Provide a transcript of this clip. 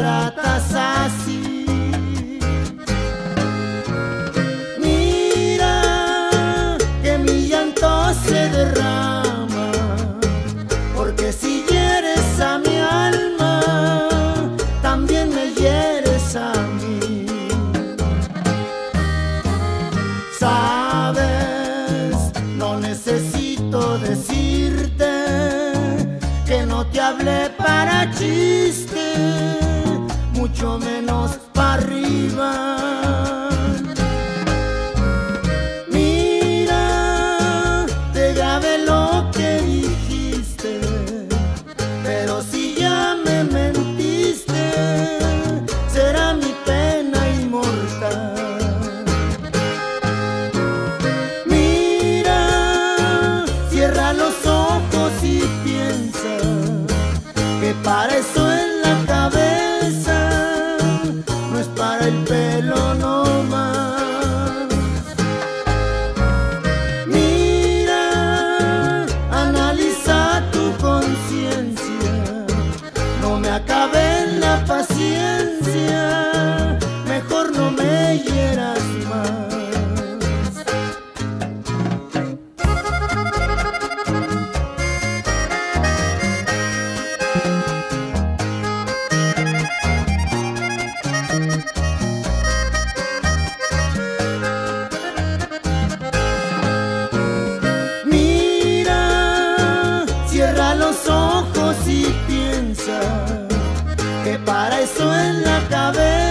tratas así. Mira que mi llanto se derrama, porque si hieres a mi alma, también me hieres a mí. Sabes, no necesito decirte que no te hablé para chiste, mucho menos para arriba. Mira, te grabé lo que dijiste, pero si ya me mentiste, será mi pena inmortal. Mira, cierra los ojos y piensa que para eso en la cabeza, no es para el pelo nomás. Mira, analiza tu conciencia, no me acaben la paciencia, mejor no me hieras más. Cierra los ojos y piensa que para eso en la cabeza